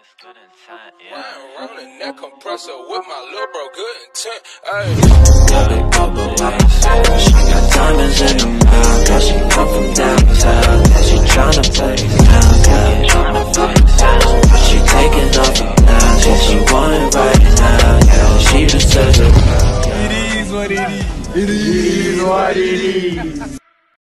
Rolling that compressor with my little bro, good intent. Ayy. Couple ways. She got diamonds in her mouth. Yeah, she come from downtown. Yeah, she tryna play now. She taking off her now. Yeah, she want it right now. Yeah, she just says it. It is what it is. It is what it is.